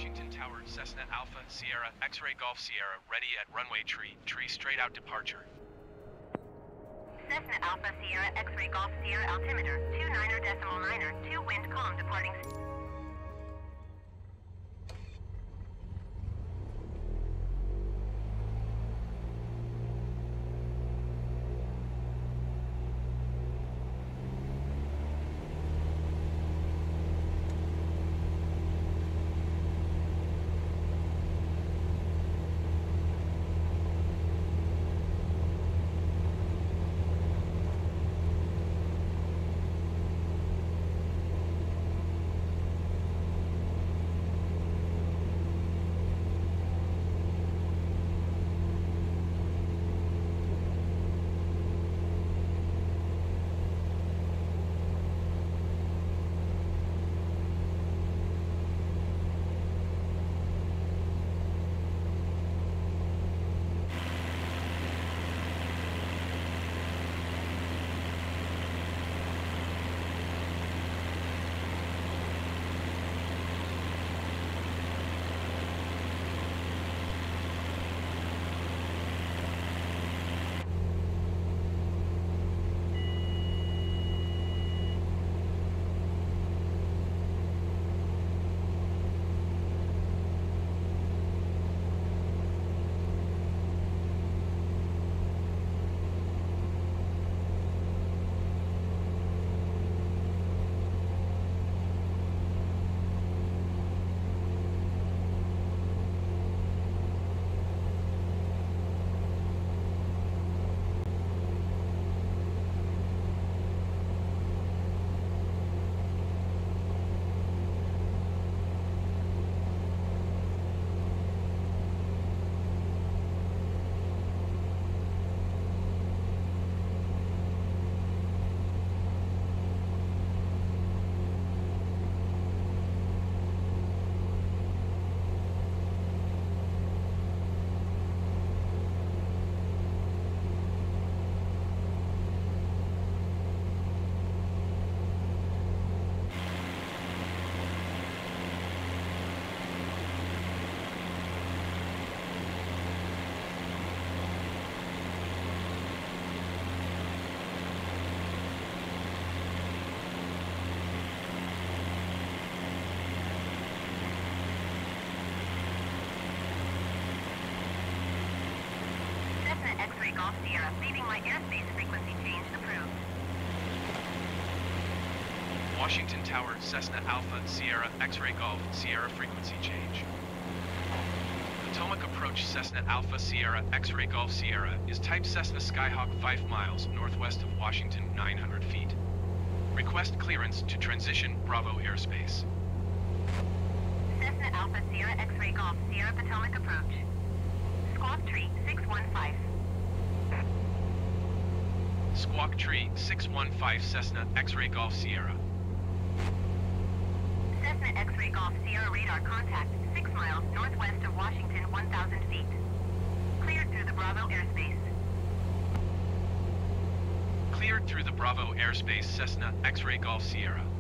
Washington Tower, Cessna Alpha, Sierra, X-ray Golf Sierra, ready at runway tree straight out departure. Cessna Alpha, Sierra, X-ray Golf Sierra, altimeter, 29.9, 2 wind calm departing. Golf Sierra, leaving my airspace frequency change approved. Washington Tower, Cessna Alpha, Sierra, X-ray Golf, Sierra frequency change. Potomac approach Cessna Alpha, Sierra, X-ray Golf Sierra is type Cessna Skyhawk 5 miles northwest of Washington, 900 feet. Request clearance to transition Bravo airspace. Cessna Alpha, Sierra, X-ray Golf, Sierra, Potomac approach. Squawk Tree 615. Squawk Tree 615 Cessna X-ray Golf Sierra. Cessna X-ray Golf Sierra radar contact 6 miles northwest of Washington, 1,000 feet. Cleared through the Bravo airspace. Cleared through the Bravo airspace Cessna X-ray Golf Sierra.